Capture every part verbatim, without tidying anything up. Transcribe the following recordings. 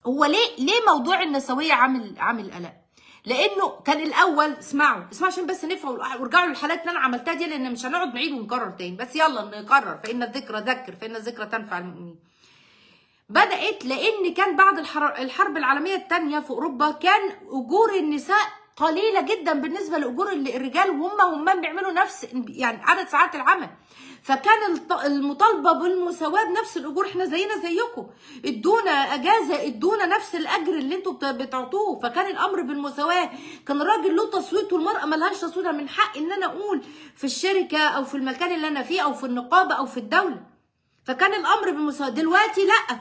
هو ليه ليه موضوع النسويه عامل عامل قلق؟ لانه كان الاول، اسمعوا اسمعوا عشان بس نفهم وارجعوا للحالات اللي انا عملتها دي، لان مش هنقعد نعيد ونكرر تاني، بس يلا نكرر. فان الذكرى ذكر، فان الذكرى تنفع المؤمنين. بدات لان كان بعد الحرب العالميه الثانيه في اوروبا كان اجور النساء قليله جدا بالنسبه لاجور الرجال، وهم هم بيعملوا نفس يعني عدد ساعات العمل. فكان المطالبه بالمساواه بنفس الاجور، احنا زينا زيكم، ادونا اجازه، ادونا نفس الاجر اللي انتوا بتعطوه. فكان الامر بالمساواه، كان الراجل له تصويت والمراه مالهاش تصويت. من حق ان انا اقول في الشركه او في المكان اللي انا فيه او في النقابه او في الدوله. فكان الامر بالمساواه. دلوقتي لا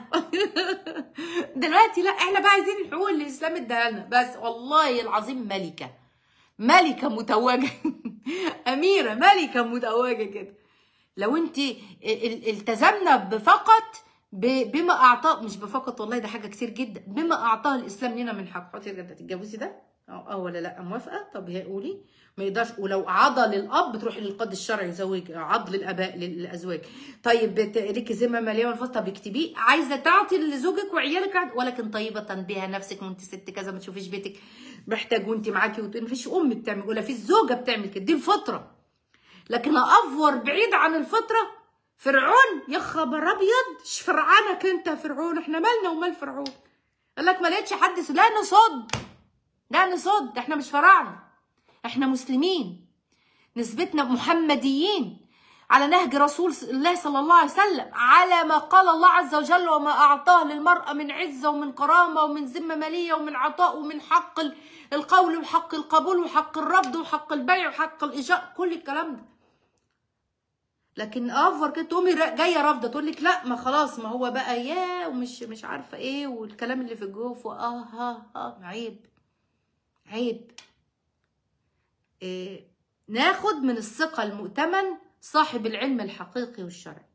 دلوقتي لا، احنا بقى عايزين الحقوق اللي الاسلام اداها لنا بس. والله العظيم ملكه ملكه متوجه اميره ملكه متوجه كده. لو انت التزمنا بفقط بما اعطاه، مش بفقط والله ده حاجه كتير جدا، بما اعطاه الاسلام لنا من حق. حطي تتجوزي ده اه ولا لا؟ موافقه؟ طب هي قولي ما يقدرش. ولو عضل الاب بتروحي للقاضي الشرعي يزوج، عضل الاباء للازواج. طيب ليكي ذمه ماليه والفصل، طب اكتبيه. عايزه تعطي لزوجك وعيالك، ولكن طيبه بها نفسك وانت ست كذا، ما تشوفيش بيتك محتاج وانت معاكي، ما فيش ام بتعمل ولا في الزوجه بتعمل كده، دي الفطره. لكن افور بعيد عن الفطره. فرعون يا خبر ابيض، ايش فرعانك انت يا فرعون؟ احنا مالنا ومال فرعون؟ قال لك ما لقيتش حد. لا نصد لا نصد، احنا مش فراعنه، احنا مسلمين، نسبتنا محمديين على نهج رسول الله صلى الله عليه وسلم، على ما قال الله عز وجل وما اعطاه للمراه من عزه ومن كرامه ومن ذمه ماليه ومن عطاء ومن حق القول وحق القبول وحق الرفض وحق البيع وحق الايجار، كل الكلام ده. لكن افور كده تقومي جايه رافضه، تقول لك لا ما خلاص، ما هو بقى يا ومش مش عارفه ايه والكلام اللي في الجوف، واه ها ها عيب عيب. إيه، ناخد من الثقه المؤتمن صاحب العلم الحقيقي والشرعي.